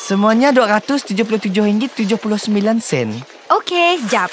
Semuanya RM277.79. Okey, jap.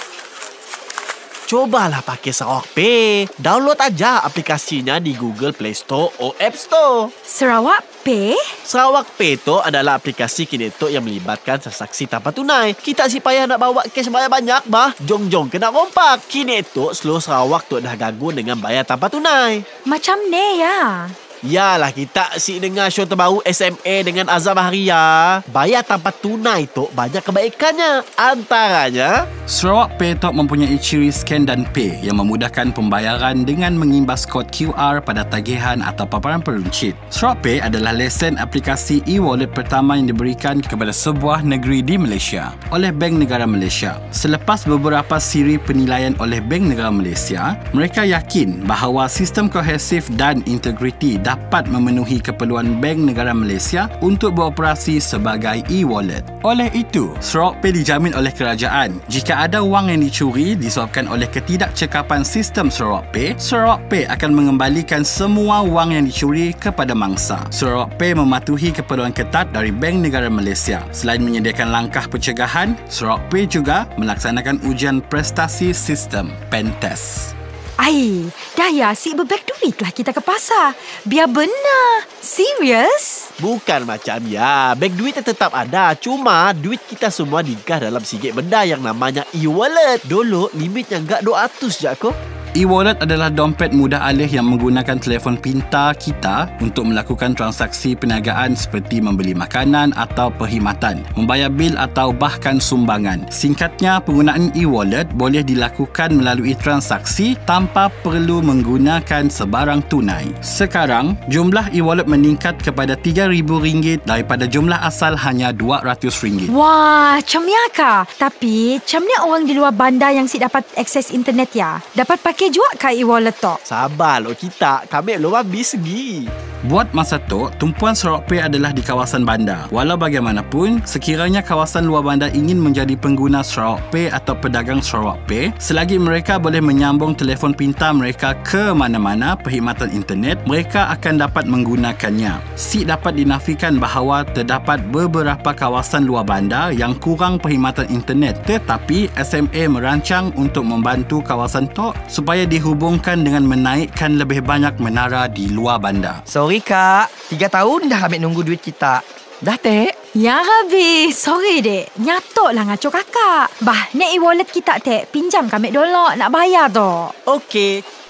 Cobalah pakai Sarawak Pay. Download aja aplikasinya di Google Play Store atau App Store. Sarawak Pay? Sarawak Pay tu adalah aplikasi Kinetok yang melibatkan transaksi tanpa tunai. Kita si payah nak bawa cash banyak-banyak bah. Jong-jong kena kompak. Kinetok seluruh Sarawak tu dah gabung dengan bayar tanpa tunai. Macam ni ya. Yalah, kita si dengar show terbaru SMA dengan Azam Haria. Bayar tanpa tunai tu banyak kebaikannya. Antaranya, Sarawak Pay Talk mempunyai ciri scan dan pay yang memudahkan pembayaran dengan mengimbas kod QR pada tagihan atau paparan peruncit. Sarawak Pay adalah lesen aplikasi e-wallet pertama yang diberikan kepada sebuah negeri di Malaysia oleh Bank Negara Malaysia. Selepas beberapa siri penilaian oleh Bank Negara Malaysia, mereka yakin bahawa sistem kohesif dan integriti dapat memenuhi keperluan Bank Negara Malaysia untuk beroperasi sebagai e-wallet. Oleh itu, Sarawak Pay dijamin oleh kerajaan. Jika ada wang yang dicuri disebabkan oleh ketidakcekapan sistem Sarawak Pay akan mengembalikan semua wang yang dicuri kepada mangsa. Sarawak Pay mematuhi keperluan ketat dari Bank Negara Malaysia. Selain menyediakan langkah pencegahan, Sarawak Pay juga melaksanakan ujian prestasi sistem pen test. Ai, dah ya, si bebek duit lah kita ke pasar. Biar benar. Serius? bukan macam ya. Beg duit tetap ada. Cuma duit kita semua digah dalam sikit benda yang namanya e-wallet. Dulu limitnya enggak 200 je kok. E-wallet adalah dompet mudah alih yang menggunakan telefon pintar kita untuk melakukan transaksi perniagaan seperti membeli makanan atau perkhidmatan, membayar bil atau bahkan sumbangan. Singkatnya, penggunaan e-wallet boleh dilakukan melalui transaksi tanpa perlu menggunakan sebarang tunai. Sekarang, jumlah e-wallet meningkat kepada RM3,000 daripada jumlah asal hanya RM200. Wah, camnya kah? Tapi, camnya orang di luar bandar yang si dapat akses internet ya? Dapat pakai juga ke e-wallet tu? Sabar lo kita, kami belum habis lagi. Buat masa tu, tumpuan Sarawak Pay adalah di kawasan bandar. Walau bagaimanapun, sekiranya kawasan luar bandar ingin menjadi pengguna Sarawak Pay atau pedagang Sarawak Pay, selagi mereka boleh menyambung telefon pintar mereka ke mana-mana perkhidmatan internet, mereka akan dapat menggunakannya. Si dapat dinafikan bahawa terdapat beberapa kawasan luar bandar yang kurang perkhidmatan internet, tetapi SMA merancang untuk membantu kawasan tu supaya dihubungkan dengan menaikkan lebih banyak menara di luar bandar. Sorry kak, 3 tahun dah ambil nunggu duit kita. Dah tek? Ya habis. Sorry dek. Nyatok lah ngaco kakak. Bah, ni e-wallet kita tek. Pinjam kami dulu nak bayar tu. Okey.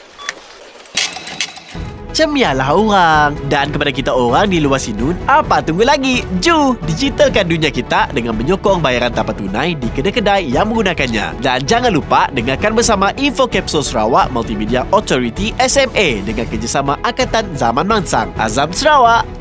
Cemialah orang. Dan kepada kita orang di luar Sinun, apa tunggu lagi? Ju, digitalkan dunia kita dengan menyokong bayaran tanpa tunai di kedai-kedai yang menggunakannya. Dan jangan lupa dengarkan bersama Info Kapsul Sarawak Multimedia Authority SMA dengan kerjasama Angkatan Zaman Mansang. Azam Sarawak.